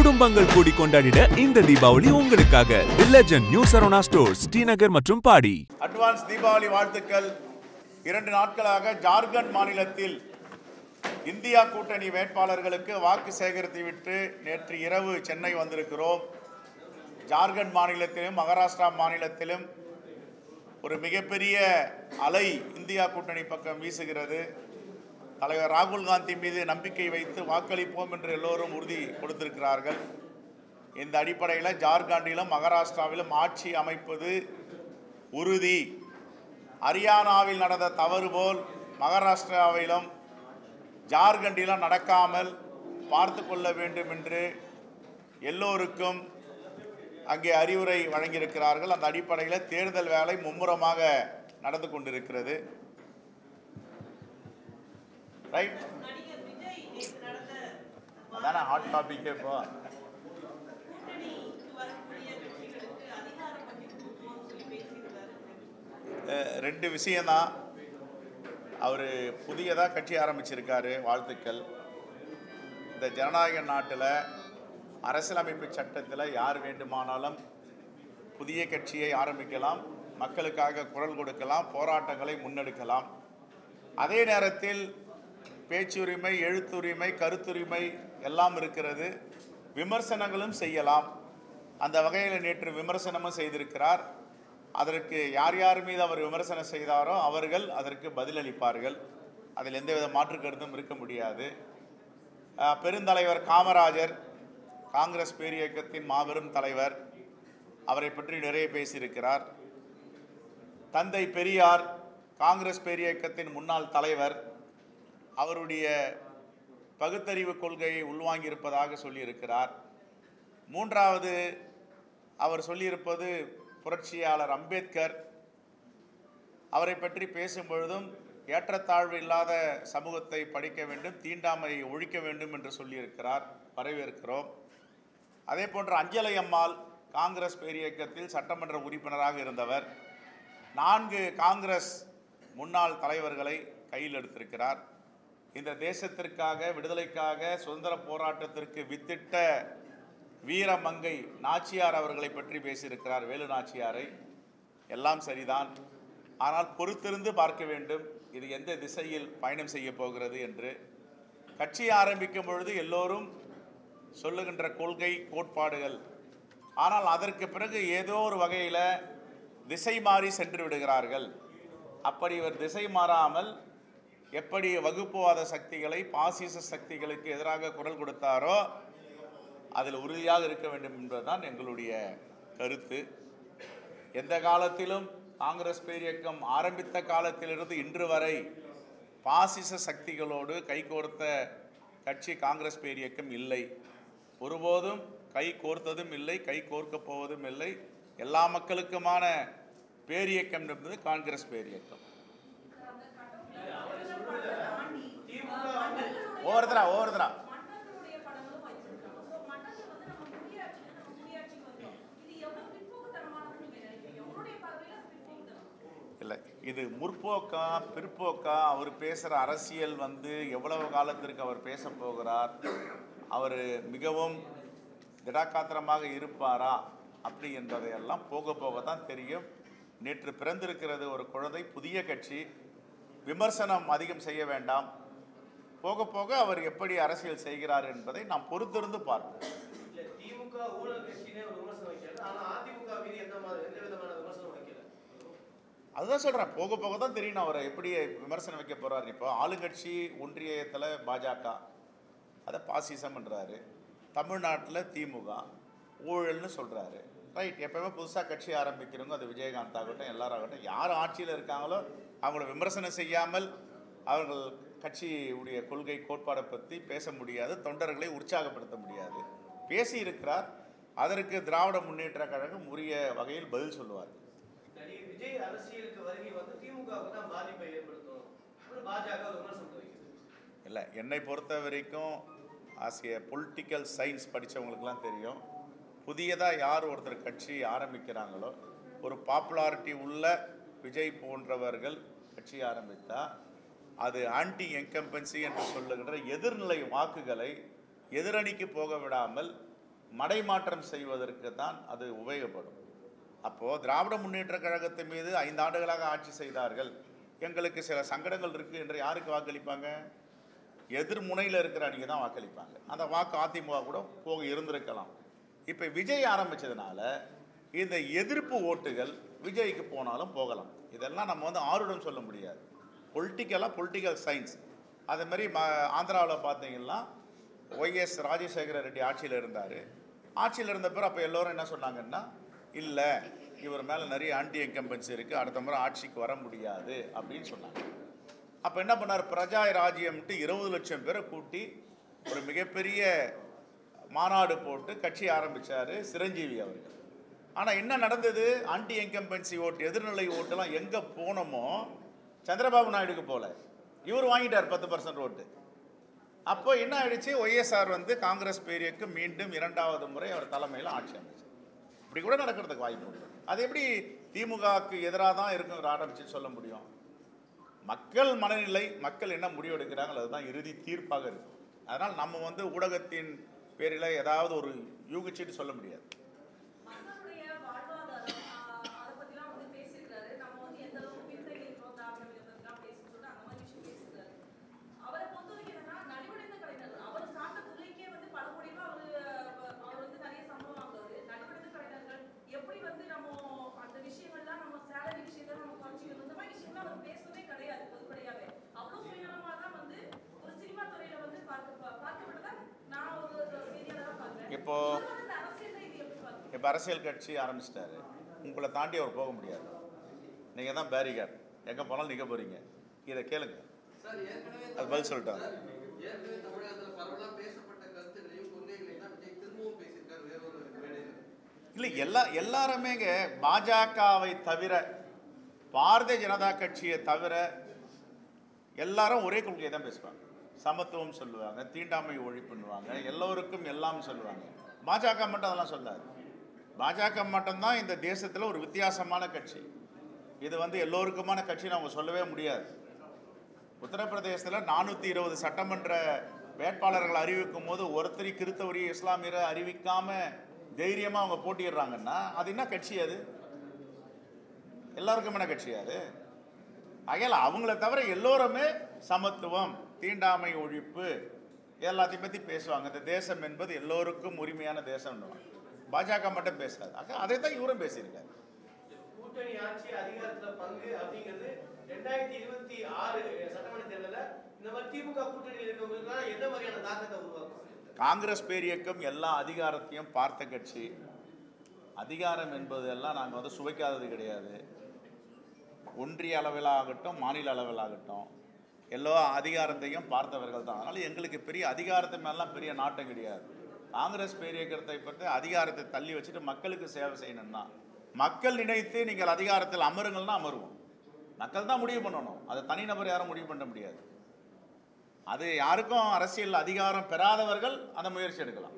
குடும்பங்கள் கூடி கொண்டாடிட இந்த தீபாவளி உங்களுக்காக the legend new Saravana stores Srinagar மற்றும் பாடி. அட்வான்ஸ் தீபாவளி வாழ்த்துக்கள். 2 நாட்களாக ஜார்க்கண்ட் மாநிலத்தில் இந்தியா கூட்டணி வேட்பாளர்களுக்கு வாக்கு சேகரித்துவிட்டு நேற்று இரவு சென்னை வந்திருக்கிறோம். ஜார்க்கண்ட் மாநிலத்திலும் மகாராஷ்டிரா மாநிலத்திலும் ஒரு மிகப்பெரிய அலை இந்தியா கூட்டணி பக்கம் வீசுகிறது. தலைவர் ராகுல் காந்தி மீது நம்பிக்கை வைத்து வாக்களிப்போம் என்று எல்லோரும் உறுதி கொடுத்திருக்கிறார்கள். இந்த அடிப்படையில் ஜார்க்கண்டிலும் மகாராஷ்டிராவிலும் ஆட்சி அமைப்பது உறுதி. ஹரியானாவில் நடந்த தவறு போல் மகாராஷ்டிராவிலும் ஜார்க்கண்டிலும் நடக்காமல் பார்த்து கொள்ள வேண்டும் என்று எல்லோருக்கும் அங்கே அறிவுரை வழங்கியிருக்கிறார்கள். அந்த அடிப்படையில் தேர்தல் வேலை மும்முரமாக நடந்து கொண்டிருக்கிறது. ரைட், அதான ஹாட் டாபிக். இப்போ ரெண்டு விஷயம்தான். அவர் புதியதாக கட்சி ஆரம்பிச்சிருக்காரு, வாழ்த்துக்கள். இந்த ஜனநாயக நாட்டில் அரசியலமைப்பு சட்டத்தில் யார் வேண்டுமானாலும் புதிய கட்சியை ஆரம்பிக்கலாம், மக்களுக்காக குரல் கொடுக்கலாம், போராட்டங்களை முன்னெடுக்கலாம். அதே நேரத்தில் பேச்சுரிமை, எழுத்துரிமை, கருத்துரிமை எல்லாம் இருக்கிறது. விமர்சனங்களும் செய்யலாம். அந்த வகையில் நேற்று விமர்சனமும் செய்திருக்கிறார். அதற்கு யார் யார் மீது அவர் விமர்சனம் செய்தாரோ அவர்கள் அதற்கு பதிலளிப்பார்கள். அதில் எந்தவித மாற்று கருத்தும் இருக்க முடியாது. பெருந்தலைவர் காமராஜர், காங்கிரஸ் பேரியக்கத்தின் மாபெரும் தலைவர், அவரை பற்றி நிறைய பேசியிருக்கிறார். தந்தை பெரியார், காங்கிரஸ் பேரியக்கத்தின் முன்னாள் தலைவர், அவருடைய பகுத்தறிவு கொள்கையை உள்வாங்கியிருப்பதாக சொல்லியிருக்கிறார். மூன்றாவது அவர் சொல்லியிருப்பது புரட்சியாளர் அம்பேத்கர். அவரை பற்றி பேசும்பொழுதும் ஏற்றத்தாழ்வு இல்லாத சமூகத்தை படிக்க வேண்டும், தீண்டாமையை ஒழிக்க வேண்டும் என்று சொல்லியிருக்கிறார். வரவேற்கிறோம். அதே போன்று அஞ்சலை அம்மாள் காங்கிரஸ் பேரியக்கத்தில் சட்டமன்ற உறுப்பினராக இருந்தவர். 4 காங்கிரஸ் முன்னாள் தலைவர்களை கையில் எடுத்திருக்கிறார். இந்த தேசத்திற்காக, விடுதலைக்காக, சுதந்திர போராட்டத்திற்கு வித்திட்ட வீரமங்கை நாச்சியார் அவர்களை பற்றி பேசியிருக்கிறார், வேலு நாச்சியாரை. எல்லாம் சரிதான். ஆனால் பொறுத்திருந்து பார்க்க வேண்டும், இது எந்த திசையில் பயணம் செய்ய போகிறது என்று. கட்சி ஆரம்பிக்கும் பொழுது எல்லோரும் சொல்லுகின்ற கொள்கை, கோட்பாடுகள். ஆனால் அதற்கு பிறகு ஏதோ ஒரு வகையில் திசை மாறி சென்று விடுகிறார்கள். அப்படி இவர் திசை மாறாமல் எப்படி வகுப்புவாத சக்திகளை, பாசிச சக்திகளுக்கு எதிராக குரல் கொடுத்தாரோ அதில் உறுதியாக இருக்க வேண்டும் என்பதுதான் எங்களுடைய கருத்து. எந்த காலத்திலும் காங்கிரஸ் பேரியக்கம் ஆரம்பித்த காலத்திலிருந்து இன்று வரை பாசிச சக்திகளோடு கைகோர்த்த கட்சி காங்கிரஸ் பேரியக்கம் இல்லை. ஒருபோதும் கை கோர்த்ததும் இல்லை, கை கோர்க்க போவதும் இல்லை. எல்லா மக்களுக்குமான பேரியக்கம் என்பது காங்கிரஸ் பேரியக்கம். ஓவர்தரா இல்லை, இது முற்போக்கா பிற்போக்கா? அவர் பேசுகிற அரசியல் எவ்வளவு காலத்திற்கு அவர் பேச போகிறார், அவர் மிகவும் திடாக்காத்திரமாக இருப்பாரா அப்படி என்பதையெல்லாம் போக போக தான் தெரியும். நேற்று பிறந்திருக்கிறது ஒரு குழந்தை, புதிய கட்சி. விமர்சனம் அதிகம் செய்ய வேண்டாம். போக போக அவர் எப்படி அரசியல் செய்கிறார் என்பதை நாம் பொறுத்திருந்து பார்ப்போம். அதுதான் சொல்கிறேன், போக போக தான் தெரியும் அவரை எப்படி விமர்சனம் வைக்க போகிறார். இப்போ ஆளுங்கட்சி ஒன்றியத்தில் பாஜக அதை பாசிசம்ன்றாரு, தமிழ்நாட்டில் திமுக ஊழல்னு சொல்கிறாரு. ரைட், எப்பவுமே புதுசாக கட்சி ஆரம்பிக்கிறவங்க, அது விஜயகாந்த் ஆகட்டும், எல்லாராகட்டும், யார் ஆட்சியில் இருக்காங்களோ அவங்கள விமர்சனம் செய்யாமல் அவர்கள் கட்சியுடைய கொள்கை, கோட்பாடை பற்றி பேச முடியாது, தொண்டர்களை உற்சாகப்படுத்த முடியாது. பேசி இருக்கிறார். அதற்கு திராவிட முன்னேற்ற கழகம் உரிய வகையில் பதில் சொல்லுவார். இல்லை, என்னை பொறுத்த வரைக்கும் ஆசிய பொலிட்டிக்கல் சயின்ஸ் படித்தவங்களுக்கெல்லாம் தெரியும், புதியதாக யார் ஒருத்தர் கட்சி ஆரம்பிக்கிறாங்களோ, ஒரு பாப்புலாரிட்டி உள்ள விஜய் போன்றவர்கள் கட்சி ஆரம்பித்தா அது ஆன்டி என்கம்பன்சி என்று சொல்லுகின்ற எதிர்நிலை வாக்குகளை எதிரணிக்கு போக விடாமல் மடைமாற்றம் செய்வதற்கு தான் அது உபயோகப்படும். அப்போது திராவிட முன்னேற்ற கழகத்தின் மீது 5 ஆண்டுகளாக ஆட்சி செய்தார்கள், எங்களுக்கு சில சங்கடங்கள் இருக்குது என்று யாருக்கு வாக்களிப்பாங்க? எதிர்முனையில் இருக்கிற அணிக்கு தான் வாக்களிப்பாங்க. அந்த வாக்கு அதிமுக கூட போக இருந்திருக்கலாம். இப்போ விஜய் ஆரம்பித்ததுனால இந்த எதிர்ப்பு ஓட்டுகள் விஜய்க்கு போனாலும் போகலாம். இதெல்லாம் நம்ம வந்து ஆருடம் சொல்ல முடியாது. Political science. அதே மாதிரி ஆந்திராவில் பார்த்தீங்கன்னா ஒய்எஸ் ராஜசேகர ரெட்டி ஆட்சியில் இருந்தார். ஆட்சியில் இருந்த பிறகு அப்போ எல்லோரும் என்ன சொன்னாங்கன்னா, இல்லை இவர் மேலே நிறைய ஆன்டி இன்கம்பன்சி இருக்குது, அடுத்த முறை ஆட்சிக்கு வர முடியாது அப்படின்னு சொன்னாங்க. அப்போ என்ன பண்ணார்? பிரஜா ராஜ்யம்ட்டு 20 லட்சம் பேரை கூட்டி ஒரு மிகப்பெரிய மாநாடு போட்டு கட்சி ஆரம்பித்தார் சிரஞ்சீவி அவர்கள். ஆனால் என்ன நடந்தது? ஆன்டி இன்கம்பன்சி ஓட்டு, எதிர்நிலை ஓட்டுலாம் எங்கே போனோமோ சந்திரபாபு நாயுடுக்கு போல, இவர் வாங்கிட்டார் 10% ஓட்டு. அப்போ என்ன ஆயிடுச்சு? ஒய்எஸ்ஆர் வந்து காங்கிரஸ் பேரியக்கு மீண்டும் 2வது முறை அவர் தலைமையில் ஆட்சி அமைச்சார். இப்படி கூட நடக்கிறதுக்கு வாய்ப்பு உண்டு. அது எப்படி திமுகவுக்கு எதிராக தான் இருக்குங்கிற ஆரம்பிச்சு சொல்ல முடியும்? மக்கள் மனநிலை, மக்கள் என்ன முடிவு எடுக்கிறாங்களோ அதுதான் இறுதி தீர்ப்பாக இருக்கும். அதனால் நம்ம வந்து ஊடகத்தின் பேரில் ஏதாவது ஒரு யூகிச்சுட்டு சொல்ல முடியாது. இப்போ அரசியல் கட்சி ஆரம்பிச்சிட்டாரு, உங்களை தாண்டி அவர் போக முடியாது. நீங்கள் தான் பேரிகார்டு, எங்கே போனாலும் நிற்க போகிறீங்க. இதை கேளுங்க, அது பதில் சொல்லிட்டாங்க. இல்லை எல்லாருமேங்க பாஜகவை தவிர, பாரதிய ஜனதா கட்சியை தவிர எல்லாரும் ஒரே கொள்கையை தான் பேசுவாங்க. சமத்துவம் சொல்லுவாங்க, தீண்டாமை ஒழிப்புன்னுவாங்க, எல்லோருக்கும் எல்லாம் சொல்லுவாங்க. பாஜக மட்டும் அதெல்லாம் சொல்லாது. பாஜக மட்டும்தான் இந்த தேசத்தில் ஒரு வித்தியாசமான கட்சி. இது வந்து எல்லோருக்குமான கட்சின்னு அவங்க சொல்லவே முடியாது. உத்தரப்பிரதேசத்தில் 420 சட்டமன்ற வேட்பாளர்கள் அறிவிக்கும் போது ஒருத்தரி கிறிஸ்தவரி இஸ்லாமியரை அறிவிக்காமல் தைரியமாக அவங்க போட்டிடுறாங்கன்னா அது என்ன கட்சி? அது எல்லாருக்குமான கட்சி. அது ஆகையால் அவங்கள தவிர எல்லோருமே சமத்துவம், தீண்டாமை ஒழிப்பு எல்லாத்தையும் பற்றி பேசுவாங்க. இந்த தேசம் என்பது எல்லோருக்கும் உரிமையான தேசம். பாஜக மட்டும் பேசாது. அதை தான் இவரும் பேசியிருக்காரு. கூட்டணி ஆட்சி அதிகாரத்துல பங்கு அப்படிங்கிறது 2026 சட்டமன்ற தேர்தலில் இந்த மாதிரி திமுக கூட்டணியில் இருக்கவங்களுக்கு என்ன மாதிரியான தாக்கத்தை உருவாக்கும்? காங்கிரஸ் பேரியக்கம் எல்லா அதிகாரத்தையும் பார்த்த கட்சி. அதிகாரம் என்பது எல்லாம் நாங்கள் வந்து சுவைக்காதது கிடையாது. ஒன்றிய அளவில் ஆகட்டும், மாநில அளவில் ஆகட்டும், எல்லா அதிகாரத்தையும் பார்த்தவர்கள் தான். அதனால் எங்களுக்கு பெரிய அதிகாரத்தை மேலாம் பெரிய நாட்டம் கிடையாது. காங்கிரஸ் பேரியக்கத்தை பற்றி அதிகாரத்தை தள்ளி வச்சுட்டு மக்களுக்கு சேவை செய்யணும்னா, மக்கள் நினைத்து நீங்கள் அதிகாரத்தில் அமருங்கள்னா அமருவோம். மக்கள் தான் முடிவு பண்ணணும். அதை தனிநபர் யாரும் முடிவு பண்ண முடியாது. அது யாருக்கும் அரசியல் அதிகாரம் பெறாதவர்கள் அந்த முயற்சி எடுக்கலாம்.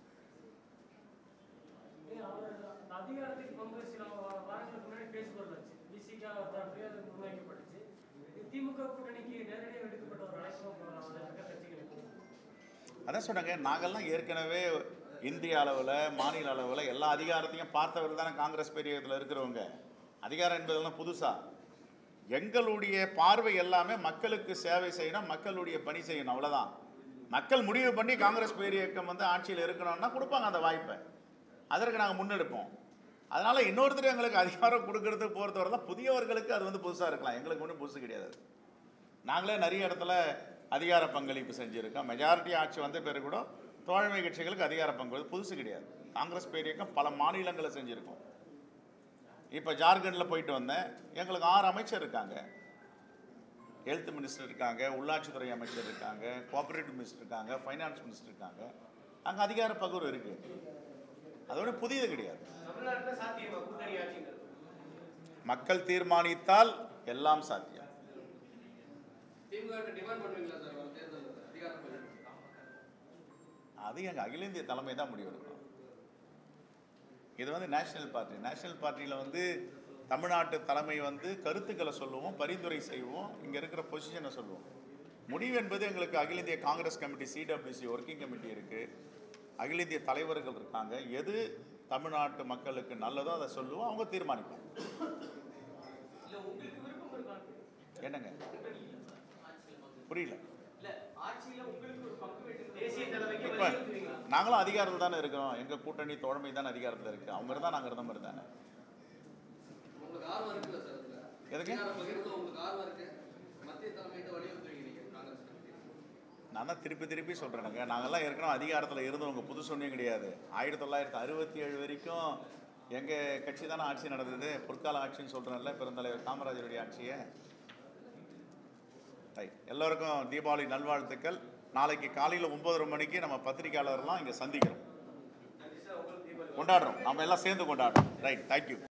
அதான் சொன்னாங்க, நாங்கள்லாம் ஏற்கனவே இந்திய அளவில், மாநில அளவில் எல்லா அதிகாரத்தையும் பார்த்தவர்கள் தானே காங்கிரஸ் பேரியக்கத்தில் இருக்கிறவங்க. அதிகாரம் என்பதெல்லாம் புதுசா? எங்களுடைய பார்வை எல்லாமே மக்களுக்கு சேவை செய்யணும், மக்களுடைய பணி செய்யணும், அவ்வளோதான். மக்கள் முடிவு பண்ணி காங்கிரஸ் பேரியக்கம் வந்து ஆட்சியில் இருக்கணும்னா கொடுப்பாங்க அந்த வாய்ப்பை. அதற்கு நாங்கள் முன்னெடுப்போம். அதனால் இன்னொருத்தர் எங்களுக்கு அதிகாரம் கொடுக்கறதுக்கு போகிறத தான் புதியவர்களுக்கு அது வந்து புதுசாக இருக்கலாம். எங்களுக்கு ஒன்றும் புதுசு கிடையாது. நாங்களே நிறைய இடத்துல அதிகார பங்களிப்பு செஞ்சுருக்கோம். மெஜாரிட்டி ஆட்சி வந்த பிறகு கூட தோழமை கட்சிகளுக்கு அதிகார பங்களிப்பு புதுசு கிடையாது. காங்கிரஸ் பேரியக்கம் பல மாநிலங்களை செஞ்சுருக்கோம். இப்போ ஜார்க்கண்டில் போயிட்டு வந்தேன், எங்களுக்கு 6 அமைச்சர் இருக்காங்க. ஹெல்த் மினிஸ்டர் இருக்காங்க, உள்ளாட்சித்துறை அமைச்சர் இருக்காங்க, கோஆபரேட்டிவ் மினிஸ்டர் இருக்காங்க, ஃபைனான்ஸ் மினிஸ்டர் இருக்காங்க. அங்கே அதிகார பகிர்வு இருக்குது. அதோட புதியது கிடையாது. மக்கள் தீர்மானித்தால் எல்லாம் சாத்தியம். அது எங்கள் அகில இந்திய தலைமை தான் முடிவெடுக்கணும். இது வந்து நேஷனல் பார்ட்டியில் வந்து தமிழ்நாட்டு தலைமை வந்து கருத்துக்களை சொல்லுவோம், பரிந்துரை செய்வோம், இங்கே இருக்கிற பொசிஷனை சொல்லுவோம். முடிவு என்பது எங்களுக்கு அகில இந்திய Congress committee, CWC working committee இருக்குது. அகில இந்திய தலைவர்கள் இருக்காங்க. எது தமிழ்நாட்டு மக்களுக்கு நல்லதோ அதை சொல்லுவோம், அவங்க தீர்மானிப்பாங்க. என்னங்க புரியல? இப்போ நாங்களும் அதிகாரத்தில் தானே இருக்கிறோம். எங்கள் கூட்டணி தோழமை தானே அதிகாரத்தில் இருக்குது. அவங்க இருந்தால் நாங்கள் இருந்த மாதிரி தானே. எதுக்கு நான் தான் திருப்பி சொல்கிறேனுங்க. நாங்கள்லாம் ஏற்கனவே அதிகாரத்தில் இருந்தவங்க, புதுசு ஒன்றும் கிடையாது. 1967 வரைக்கும் எங்கள் கட்சி தானே ஆட்சி நடந்தது. பொற்கால ஆட்சின்னு சொல்கிறேன்ல, பெருந்தலைவர் காமராஜருடைய ஆட்சியை. ரைட், எல்லோருக்கும் தீபாவளி நல்வாழ்த்துக்கள். நாளைக்கு காலையில் 9:30 மணிக்கு நம்ம பத்திரிகையாளர்லாம் இங்கே சந்திக்கிறோம், கொண்டாடுறோம். நம்ம எல்லாம் சேர்ந்து கொண்டாடுறோம். Right, thank you.